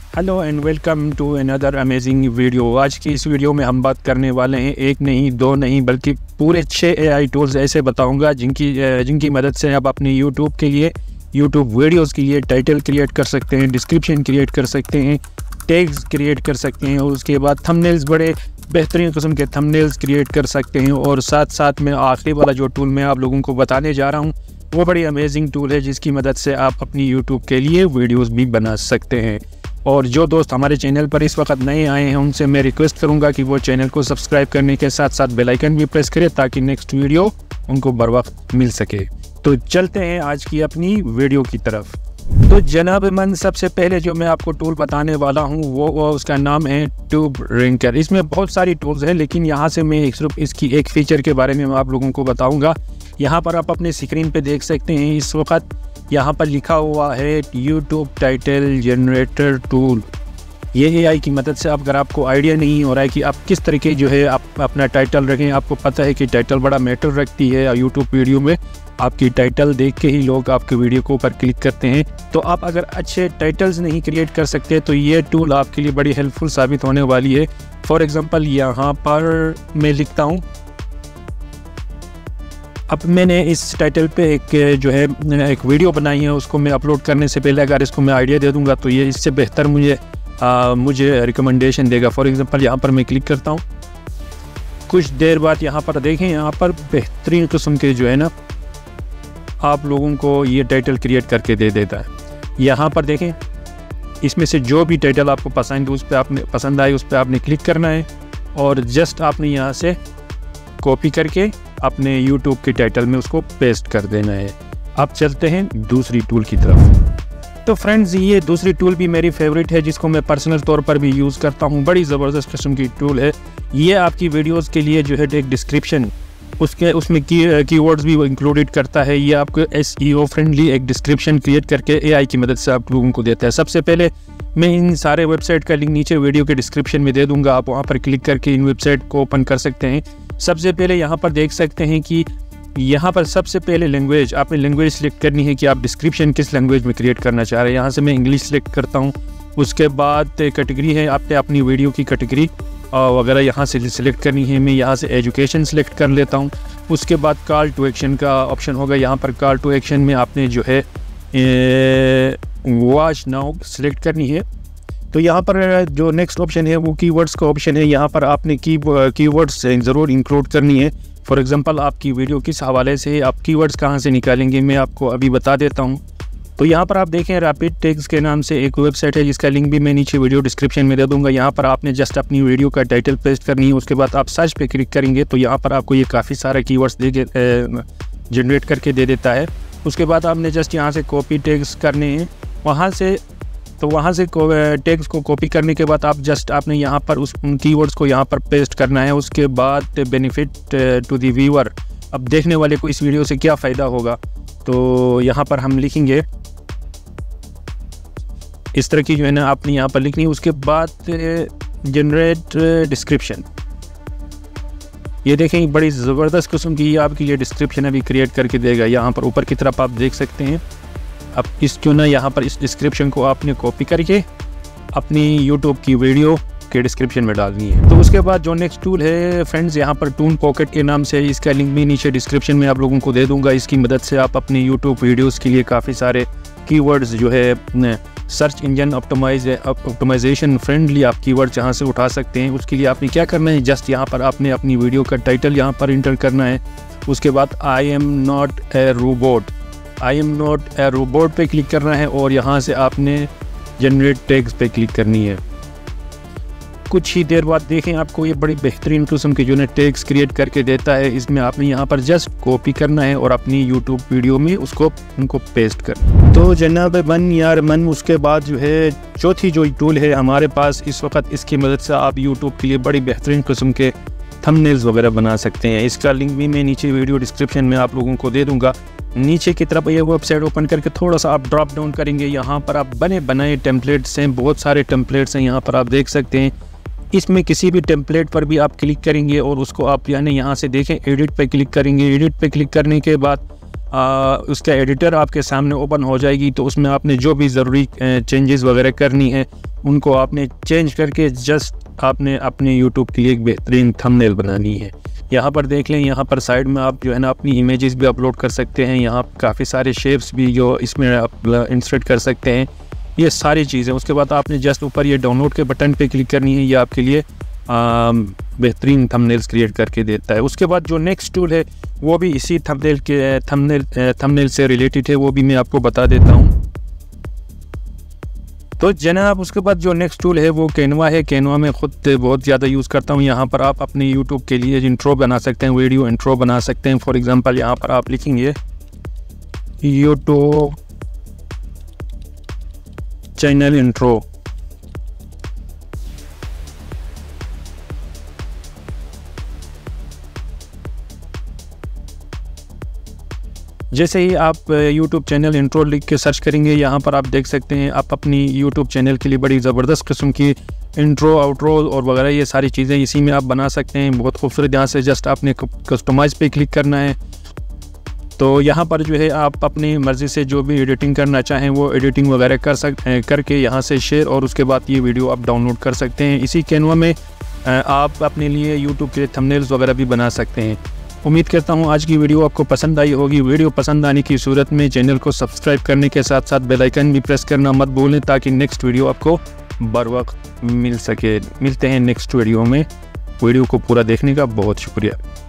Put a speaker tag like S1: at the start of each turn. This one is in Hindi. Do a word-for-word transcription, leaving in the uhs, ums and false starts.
S1: Hello and welcome to another amazing video. आज की इस वीडियो में हम बात करने वाले हैं एक नहीं दो नहीं बल्कि पूरे छः एआई टूल्स ऐसे बताऊंगा जिनकी जिनकी मदद से आप अपने यूट्यूब के लिए यूट्यूब वीडियोस के लिए टाइटल क्रिएट कर सकते हैं, डिस्क्रिप्शन क्रिएट कर सकते हैं, टैग्स क्रिएट कर सकते हैं और उसके बाद थंबनेल्स, बड़े बेहतरीन किस्म के थंबनेल्स क्रिएट कर सकते हैं। और साथ साथ में आखिरी वाला जो टूल मैं आप लोगों को बताने जा रहा हूँ वो बड़ी अमेजिंग टूल है जिसकी मदद से आप अपनी यूट्यूब के लिए वीडियोस भी बना सकते हैं। और जो दोस्त हमारे चैनल पर इस वक्त नए आए हैं उनसे मैं रिक्वेस्ट करूंगा कि वो चैनल को सब्सक्राइब करने के साथ साथ बेल आइकन भी प्रेस करें ताकि नेक्स्ट वीडियो उनको बर वक्त मिल सके। तो चलते हैं आज की अपनी वीडियो की तरफ। तो जनाब मन, सबसे पहले जो मैं आपको टूल बताने वाला हूं वो, वो उसका नाम है ट्यूब रैंकर। इसमें बहुत सारी टूल्स हैं लेकिन यहां से मैं सिर्फ इसकी एक फ़ीचर के बारे में मैं आप लोगों को बताऊंगा। यहां पर आप अपने स्क्रीन पे देख सकते हैं इस वक्त यहाँ पर लिखा हुआ है यूट्यूब टाइटल जनरेटर टूल। ये एआई की मदद से, अगर आपको आइडिया नहीं हो रहा है कि आप किस तरीके जो है आप अपना टाइटल रखें, आपको पता है कि टाइटल बड़ा मैटर रखती है यूट्यूब वीडियो में, आपकी टाइटल देख के ही लोग आपके वीडियो को ऊपर क्लिक करते हैं। तो आप अगर अच्छे टाइटल्स नहीं क्रिएट कर सकते तो ये टूल आपके लिए बड़ी हेल्पफुल साबित होने वाली है। फॉर एग्ज़ाम्पल यहाँ पर मैं लिखता हूँ, अब मैंने इस टाइटल पे एक जो है एक वीडियो बनाई है, उसको मैं अपलोड करने से पहले अगर इसको मैं आइडिया दे दूंगा तो ये इससे बेहतर मुझे आ, मुझे रिकमेंडेशन देगा। फॉर एग्जांपल यहाँ पर मैं क्लिक करता हूँ, कुछ देर बाद यहाँ पर देखें, यहाँ पर बेहतरीन किस्म के जो है ना आप लोगों को ये टाइटल क्रिएट करके दे देता है। यहाँ पर देखें, इसमें से जो भी टाइटल आपको पसंद उस पर आपने पसंद आए उस पर आपने क्लिक करना है और जस्ट आपने यहाँ से कॉपी करके अपने यूट्यूब के टाइटल में उसको पेस्ट कर देना है। अब चलते हैं दूसरी टूल की तरफ। तो फ्रेंड्स, ये दूसरी टूल भी मेरी फेवरेट है जिसको मैं पर्सनल तौर पर भी यूज़ करता हूँ। बड़ी ज़बरदस्त किस्म की टूल है ये। आपकी वीडियोस के लिए जो है एक डिस्क्रिप्शन, उसके उसमें की कीवर्ड्स भी इंक्लूडेड करता है। ये आपको एसईओ फ्रेंडली एक डिस्क्रिप्शन क्रिएट करके एआई की मदद से आप लोगों को देता है। सबसे पहले मैं इन सारे वेबसाइट का लिंक नीचे वीडियो के डिस्क्रिप्शन में दे दूंगा, आप वहाँ पर क्लिक करके इन वेबसाइट को ओपन कर सकते हैं। सबसे पहले यहाँ पर देख सकते हैं कि यहाँ पर सबसे पहले लैंग्वेज, आपने लैंग्वेज सिलेक्ट करनी है कि आप डिस्क्रिप्शन किस लैंग्वेज में क्रिएट करना चाह रहे हैं। यहाँ से मैं इंग्लिश सिलेक्ट करता हूँ। उसके बाद कैटेगरी है, आपने अपनी वीडियो की कैटेगरी वगैरह यहाँ से सिलेक्ट करनी है। मैं यहाँ से एजुकेशन सिलेक्ट कर लेता हूँ। उसके बाद कॉल टू एक्शन का ऑप्शन होगा। यहाँ पर कॉल टू एक्शन में आपने जो है वॉच नाउ सिलेक्ट करनी है। तो यहाँ पर जो नेक्स्ट ऑप्शन है वो कीवर्ड्स का ऑप्शन है। यहाँ पर आपने की कीवर्ड्स ज़रूर इंक्लूड करनी है। फॉर एग्जांपल आपकी वीडियो किस हवाले से, आप कीवर्ड्स कहाँ से निकालेंगे मैं आपको अभी बता देता हूँ। तो यहाँ पर आप देखें, रैपिड टैग्स के नाम से एक वेबसाइट है जिसका लिंक भी मैं नीचे वीडियो डिस्क्रिप्शन में दे दूँगा। यहाँ पर आपने जस्ट अपनी वीडियो का टाइटल पेस्ट करनी है। उसके बाद आप सर्च पे क्लिक करेंगे तो यहाँ पर आपको ये काफ़ी सारे कीवर्ड्स दे के जनरेट करके दे देता है। उसके बाद आपने जस्ट यहाँ से कॉपी टैग्स करने हैं वहाँ से। तो वहाँ से टैग्स को कॉपी करने के बाद आप जस्ट आपने यहाँ पर उस उन कीवर्ड्स को यहाँ पर पेस्ट करना है। उसके बाद बेनिफिट टू द व्यूअर, अब देखने वाले को इस वीडियो से क्या फ़ायदा होगा, तो यहाँ पर हम लिखेंगे इस तरह की जो है ना आपने यहाँ पर लिखनी है। उसके बाद जनरेट डिस्क्रिप्शन, ये देखें बड़ी ज़बरदस्त किस्म की आपके लिए डिस्क्रिप्शन अभी क्रिएट करके देगा। यहाँ पर ऊपर की तरफ आप देख सकते हैं। अब इस क्यों ना यहाँ पर इस डिस्क्रिप्शन को आपने कॉपी करके अपनी यूट्यूब की वीडियो के डिस्क्रिप्शन में डालनी है। तो उसके बाद जो नेक्स्ट टूल है फ्रेंड्स, यहाँ पर टून पॉकेट के नाम से, इसका लिंक भी नीचे डिस्क्रिप्शन में आप लोगों को दे दूंगा। इसकी मदद से आप अपनी यूट्यूब वीडियोस के लिए काफ़ी सारे कीवर्ड्स जो है search engine optimize optimization friendly आप कीवर्ड्स यहाँ से उठा सकते हैं। उसके लिए आपने क्या करना है, जस्ट यहाँ पर आपने अपनी वीडियो का टाइटल यहाँ पर इंटर करना है। उसके बाद I am not a robot, I am not a robot पे क्लिक करना है और यहाँ से आपने जनरेट टैग्स पे क्लिक करनी है। कुछ ही देर बाद देखें आपको ये बड़ी बेहतरीन किस्म के जो है टैग्स क्रिएट करके देता है। इसमें आपने यहाँ पर जस्ट कॉपी करना है और अपनी यूट्यूब वीडियो में उसको उनको पेस्ट कर। तो जनाब मन यार मन, उसके बाद जो है चौथी जो टूल है हमारे पास इस वक्त, इसकी मदद से आप यूट्यूब के लिए बड़ी बेहतरीन किस्म के थंबनेल्स वगैरह बना सकते हैं। इसका लिंक भी मैं नीचे वीडियो डिस्क्रिप्शन में आप लोगों को दे दूँगा। नीचे की तरफ ये वेबसाइट ओपन करके थोड़ा सा आप ड्रॉप डाउन करेंगे, यहाँ पर आप बने बनाए टेम्पलेट्स हैं, बहुत सारे टेम्पलेट्स हैं यहाँ पर आप देख सकते हैं। इसमें किसी भी टेम्पलेट पर भी आप क्लिक करेंगे और उसको आप यानी यहाँ से देखें एडिट पे क्लिक करेंगे। एडिट पे क्लिक करने के बाद आ, उसका एडिटर आपके सामने ओपन हो जाएगी। तो उसमें आपने जो भी ज़रूरी चेंजेस वगैरह करनी है उनको आपने चेंज करके जस्ट आपने अपने यूट्यूब के लिए एक बेहतरीन थंबनेल बनानी है। यहाँ पर देख लें, यहाँ पर साइड में आप जो है ना अपनी इमेजेस भी अपलोड कर सकते हैं। यहाँ काफ़ी सारे शेप्स भी जो इसमें आप इंसर्ट कर सकते हैं, ये सारी चीज़ें। उसके बाद आपने जस्ट ऊपर ये डाउनलोड के बटन पे क्लिक करनी है, ये आपके लिए बेहतरीन थंबनेल्स क्रिएट करके देता है। उसके बाद जो नेक्स्ट टूल है वो भी इसी थंबनेल के थंबनेल थंबनेल से रिलेटेड है, वो भी मैं आपको बता देता हूँ। तो जनाब उसके बाद जो नेक्स्ट टूल है वो कैनवा है। कैनवा में ख़ुद बहुत ज़्यादा यूज़ करता हूँ। यहाँ पर आप अपने यूट्यूब के लिए इंट्रो बना सकते हैं, वीडियो इंट्रो बना सकते हैं। फॉर एग्ज़ाम्पल यहाँ पर आप लिखेंगे यूट्यूब चैनल इंट्रो, जैसे ही आप YouTube चैनल इंट्रो लिख के सर्च करेंगे, यहाँ पर आप देख सकते हैं आप अपनी YouTube चैनल के लिए बड़ी ज़बरदस्त किस्म की इंट्रो, आउट्रो और वगैरह ये सारी चीज़ें इसी में आप बना सकते हैं। बहुत खूबसूरत। यहाँ से जस्ट आपने कस्टमाइज़ पे क्लिक करना है। तो यहाँ पर जो है आप अपनी मर्ज़ी से जो भी एडिटिंग करना चाहें वो एडिटिंग वगैरह कर सकते करके यहाँ से शेयर, और उसके बाद ये वीडियो आप डाउनलोड कर सकते हैं। इसी कैनवा में आप अपने लिए यूट्यूब के थंबनेल्स वगैरह भी बना सकते हैं। उम्मीद करता हूँ आज की वीडियो आपको पसंद आई होगी। वीडियो पसंद आने की सूरत में चैनल को सब्सक्राइब करने के साथ साथ बेल आइकन भी प्रेस करना मत भूलें, ताकि नेक्स्ट वीडियो आपको बर वक्त मिल सके। मिलते हैं नेक्स्ट वीडियो में। वीडियो को पूरा देखने का बहुत शुक्रिया।